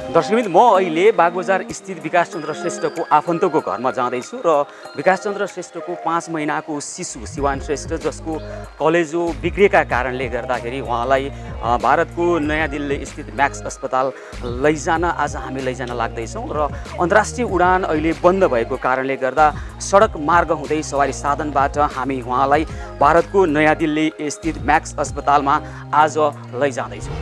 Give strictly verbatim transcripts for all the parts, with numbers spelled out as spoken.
दर्शकबिन, म अहिले बागबजार स्थित विकास चन्द्र श्रेष्ठको आफन्तको घरमा जाँदैछु र विकास चन्द्र श्रेष्ठको पाँच महिनाको शिशु सिवान श्रेष्ठ, जसको कलेजो बिग्रेका कारणले गर्दाखेरि उहाँलाई भारतको नयाँ दिल्ली स्थित म्याक्स अस्पताल लैजान आज हामी लैजान लाग्दैछौँ र अन्तर्राष्ट्रिय उडान अहिले बन्द भएको कारणले गर्दा सडक मार्ग हुँदै सवारी साधनबाट हामी उहाँलाई भारतको नयाँ दिल्ली स्थित म्याक्स अस्पतालमा आज लैजाँदैछौँ।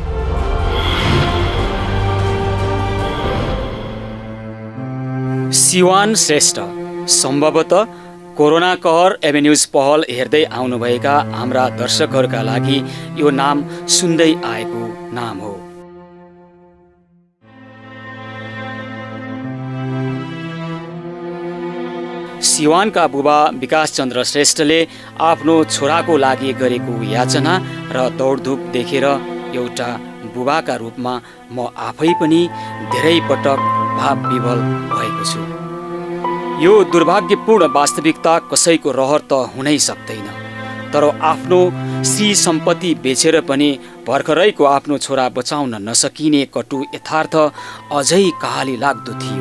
सिवान श्रेष्ठ सम्भवतः कोरोना कहर एभेन्यूज पहल हेर्दै आउनुभएका हाम्रा दर्शकहरूका लागि यो नाम सुन्दै आएको नाम हो। सिवानका बुबा विकास चन्द्र श्रेष्ठले आफ्नो छोराको लागि गरेको याचना र दौडधुप देखेर एउटा बुबाका रूपमा म आफै पनि धेरै पटक भाव विभल भएको छु। यो दुर्भाग्यपूर्ण वास्तविकता कसैको रहर त हुनै सक्दैन, तर आफ्नो श्री सम्पत्ति बेचेर पनि भर्खरैको आफ्नो छोरा बचाउन नसकिने कटु यथार्थ अझै कहाली लाग्दो थियो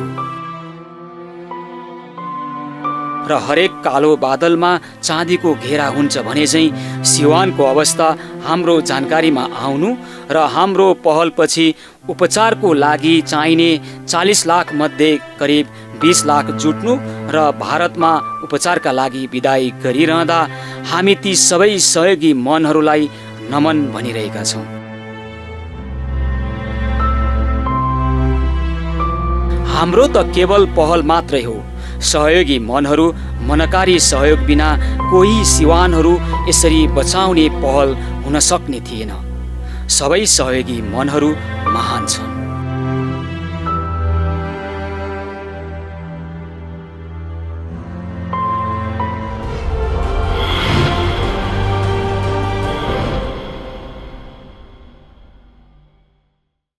र हरेक कालो बादलमा चाँदीको घेरा हुन्छ भने चाहिँ सिवानको अवस्था हाम्रो जानकारीमा आउनु र हाम्रो पहलपछि उपचारको लागि चाहिने चालीस लाख मध्ये करिब बीस लाख जुट्नु र भारतमा उपचारका लागि विदाई गरिरहँदा हामी ती सबै सहयोगी मनहरूलाई नमन भनिरहेका छौँ। हाम्रो त केवल पहल मात्रै हो, सहयोगी मनहरू मनकारी सहयोग बिना कोही सिवानहरू यसरी बचाउने पहल हुन सक्ने थिएन। सबै सहयोगी मनहरू महान छन्।